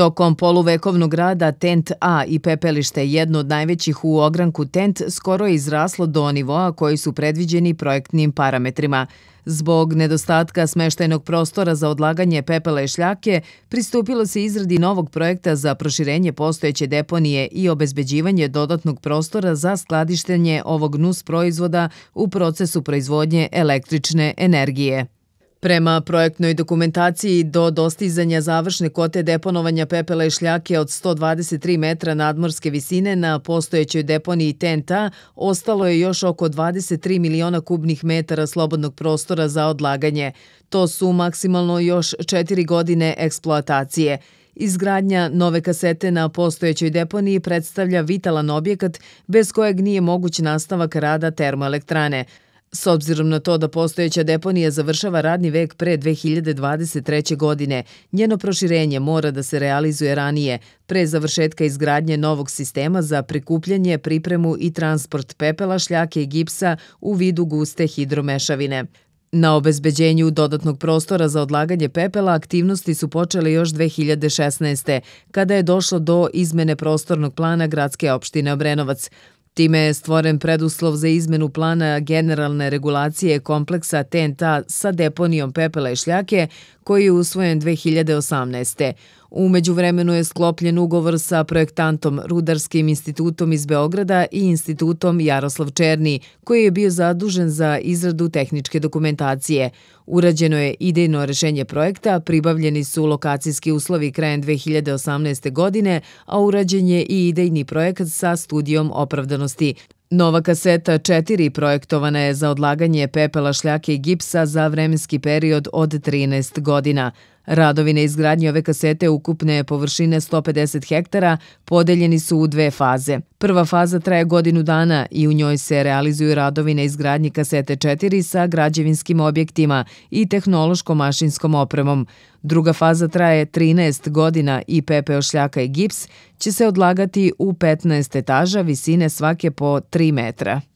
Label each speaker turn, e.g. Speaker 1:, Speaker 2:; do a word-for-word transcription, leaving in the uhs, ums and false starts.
Speaker 1: Tokom poluvekovnog rada Tent A i pepelište, jedno od najvećih u ogranku Tent, skoro je izraslo do nivoa koji su predviđeni projektnim parametrima. Zbog nedostatka smeštajnog prostora za odlaganje pepela i šljake, pristupilo se izradi novog projekta za proširenje postojeće deponije i obezbeđivanje dodatnog prostora za skladištenje ovog nus proizvoda u procesu proizvodnje električne energije. Prema projektnoj dokumentaciji, do dostizanja završne kote deponovanja pepela i šljake od sto dvadeset tri metra nadmorske visine na postojećoj deponiji Tent A ostalo je još oko dvadeset tri miliona kubnih metara slobodnog prostora za odlaganje. To su maksimalno još četiri godine eksploatacije. Izgradnja nove kasete na postojećoj deponiji predstavlja vitalan objekat bez kojeg nije moguć nastavak rada termoelektrane. S obzirom na to da postojeća deponija završava radni vek pre dve hiljade dvadeset treće. godine, njeno proširenje mora da se realizuje ranije, pre završetka izgradnje novog sistema za prikupljanje, pripremu i transport pepela, šljake i gipsa u vidu guste hidromešavine. Na obezbeđenju dodatnog prostora za odlaganje pepela aktivnosti su počele još dve hiljade šesnaeste. kada je došlo do izmene prostornog plana gradske opštine Obrenovac. Time je stvoren preduslov za izmenu plana generalne regulacije kompleksa Tent A sa deponijom pepela i šljake, koji je usvojen dve hiljade osamnaeste. U međuvremenu je sklopljen ugovor sa projektantom Rudarskim institutom iz Beograda i institutom Jaroslav Černi, koji je bio zadužen za izradu tehničke dokumentacije. Urađeno je idejno rešenje projekta, pribavljeni su lokacijski uslovi krajem dve hiljade osamnaeste. godine, a urađen je i idejni projekat sa studijom opravdanosti. Nova kaseta četiri projektovana je za odlaganje pepela, šljake i gipsa za vremenski period od trinaest godina. Radovi na izgradnji ove kasete ukupne površine sto pedeset hektara podeljeni su u dve faze. Prva faza traje godinu dana i u njoj se realizuju radovi na izgradnji kasete četiri sa građevinskim objektima i tehnološko-mašinskom opremom. Druga faza traje trinaest godina i pepeo, šljaka i gips će se odlagati u petnaest etaža visine svake po tri metra.